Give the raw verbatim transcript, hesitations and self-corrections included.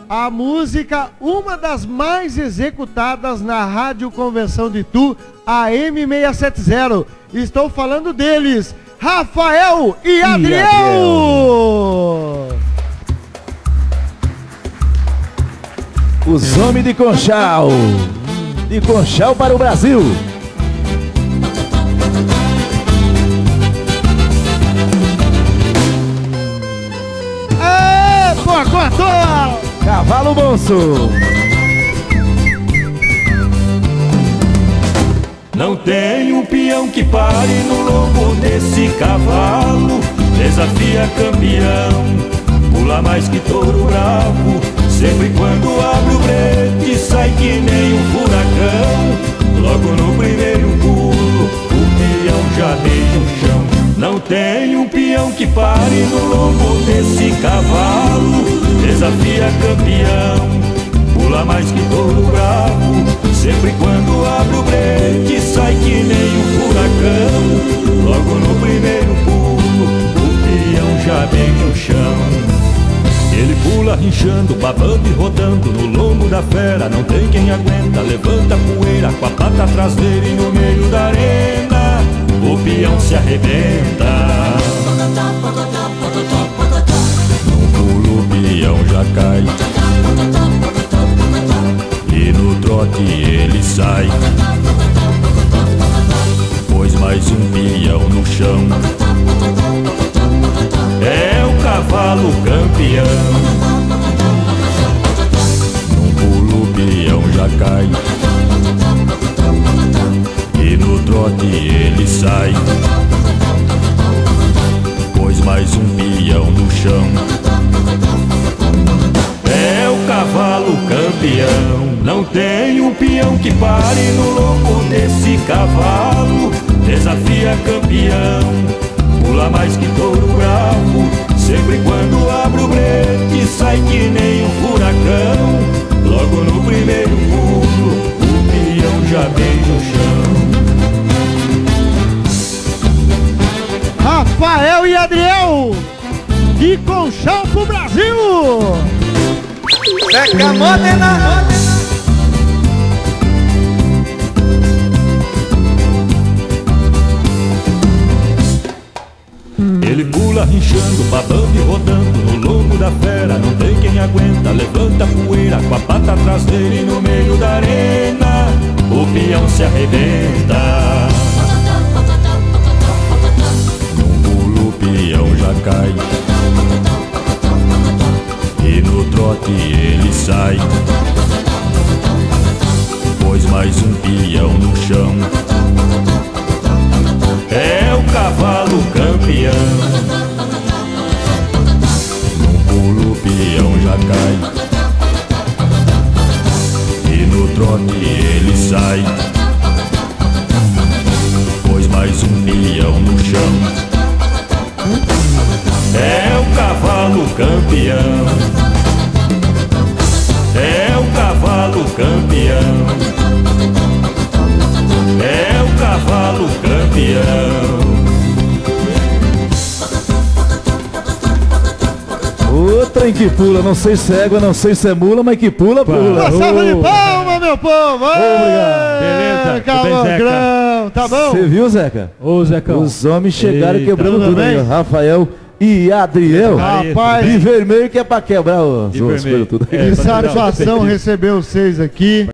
A música, uma das mais executadas na Rádio Convenção de Itu, A M seiscentos e setenta. Estou falando deles, Rafael e Adriel! Os homens de Conchal, de Conchal para o Brasil. Aê, pô, cortou! Cavalo Manso. Não tem um peão que pare no lombo desse cavalo. Desafia campeão, pula mais que touro bravo. Sempre quando abre o brete sai que nem um furacão. Logo no primeiro pulo o peão já beija o chão. Não tem um peão que pare no lombo desse cavalo. Desafia campeão, pula mais que touro bravo. Sempre quando abre o brete sai que nem um furacão. Logo no primeiro pulo o peão já beija o chão. Ele pula rinchando, babando e rodando no lombo da fera. Não tem quem aguenta, levanta a poeira com a pata traseira e no meio da arena o peão se arrebenta. No pulo o peão já cai e no trote ele sai. Pois mais um peão no chão, é o cavalo campeão. Num pulo o peão já cai e no trote ele sai. Pois mais um peão no chão, é o cavalo campeão. Não tem um peão que pare no lombo desse cavalo. Desafia campeão, pula mais que touro bravo. Sempre quando abre o brete sai que nem um furacão. Logo no primeiro pulo o peão já beija o chão. Rafael e Adriel, de Conchal pro Brasil! Zeca Modena. Ele pula rinchando, babando e rodando no lombo da fera. Não tem quem aguenta, levanta a poeira com a pata traseira e no meio da arena o peão se arrebenta. Num pulo o peão já cai e no trote ele sai. Pois mais um peão no chão, é o cavalo campeão. Num pulo o peão já cai e no trote ele sai. Pois mais um peão no chão, é o cavalo campeão. É o cavalo campeão. É o cavalo campeão. O trem que pula, não sei se é égua, não sei se é mula, mas que pula, pula. Uma salva de palmas, meu povo! Obrigado. Beleza, Cavagrão, tá bom? Você viu, Zeca? Ô, Zecão. Os homens chegaram Eita, quebrando tudo tudo bem? aí, ó. Rafael e Adriel. Rapaz, De vermelho que é pra quebrar os De outros, vermelho. tudo. É, que pra tirar o satisfação defeito. receber vocês aqui.